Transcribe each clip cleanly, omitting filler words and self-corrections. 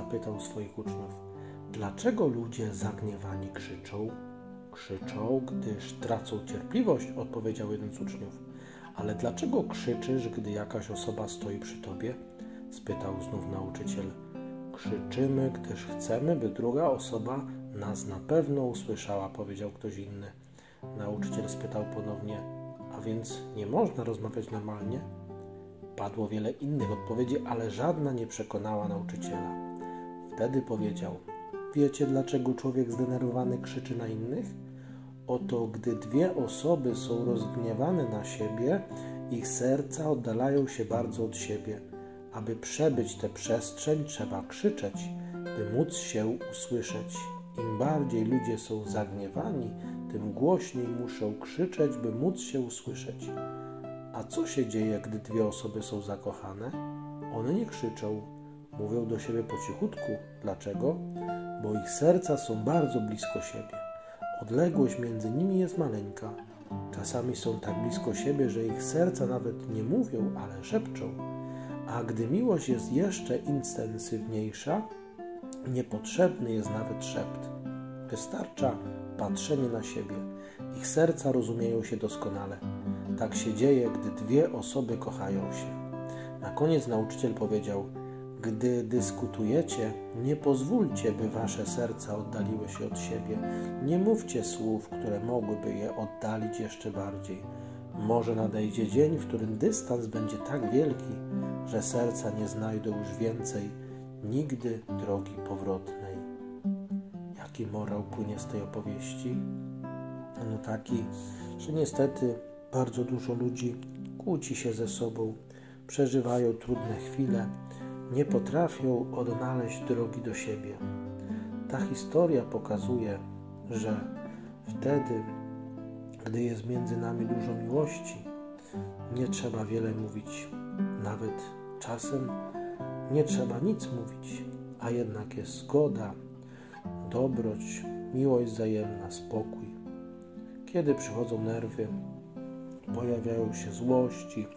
zapytał swoich uczniów: dlaczego ludzie zagniewani krzyczą? Krzyczą, gdyż tracą cierpliwość, odpowiedział jeden z uczniów. Ale dlaczego krzyczysz, gdy jakaś osoba stoi przy tobie? Spytał znów nauczyciel. Krzyczymy, gdyż chcemy, by druga osoba nas na pewno usłyszała, powiedział ktoś inny. Nauczyciel spytał ponownie: a więc nie można rozmawiać normalnie? Padło wiele innych odpowiedzi, ale żadna nie przekonała nauczyciela. Wtedy powiedział: wiecie, dlaczego człowiek zdenerwowany krzyczy na innych? Oto gdy dwie osoby są rozgniewane na siebie, ich serca oddalają się bardzo od siebie. Aby przebyć tę przestrzeń, trzeba krzyczeć, by móc się usłyszeć. Im bardziej ludzie są zagniewani, tym głośniej muszą krzyczeć, by móc się usłyszeć. A co się dzieje, gdy dwie osoby są zakochane? One nie krzyczą, mówią do siebie po cichutku. Dlaczego? Bo ich serca są bardzo blisko siebie. Odległość między nimi jest maleńka. Czasami są tak blisko siebie, że ich serca nawet nie mówią, ale szepczą. A gdy miłość jest jeszcze intensywniejsza, niepotrzebny jest nawet szept. Wystarcza patrzenie na siebie. Ich serca rozumieją się doskonale. Tak się dzieje, gdy dwie osoby kochają się. Na koniec nauczyciel powiedział: gdy dyskutujecie, nie pozwólcie, by wasze serca oddaliły się od siebie. Nie mówcie słów, które mogłyby je oddalić jeszcze bardziej. Może nadejdzie dzień, w którym dystans będzie tak wielki, że serca nie znajdą już więcej nigdy drogi powrotnej. Jaki morał płynie z tej opowieści? No taki, że niestety bardzo dużo ludzi kłóci się ze sobą, przeżywają trudne chwile, nie potrafią odnaleźć drogi do siebie. Ta historia pokazuje, że wtedy, gdy jest między nami dużo miłości, nie trzeba wiele mówić. Nawet czasem nie trzeba nic mówić, a jednak jest zgoda, dobroć, miłość wzajemna, spokój. Kiedy przychodzą nerwy, pojawiają się złości,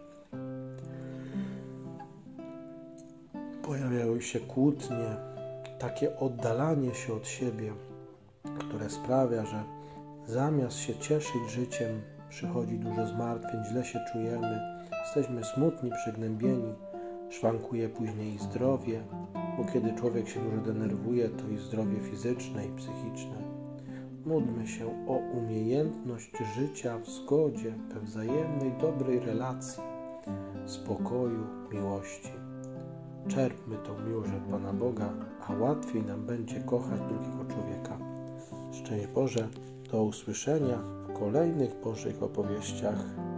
pojawiają się kłótnie, takie oddalanie się od siebie, które sprawia, że zamiast się cieszyć życiem, przychodzi dużo zmartwień, źle się czujemy, jesteśmy smutni, przygnębieni, szwankuje później i zdrowie, bo kiedy człowiek się dużo denerwuje, to i zdrowie fizyczne i psychiczne. Módlmy się o umiejętność życia w zgodzie, we wzajemnej, dobrej relacji, spokoju, miłości. Czerpmy tą miłość od Pana Boga, a łatwiej nam będzie kochać drugiego człowieka. Szczęść Boże, do usłyszenia w kolejnych Bożych opowieściach.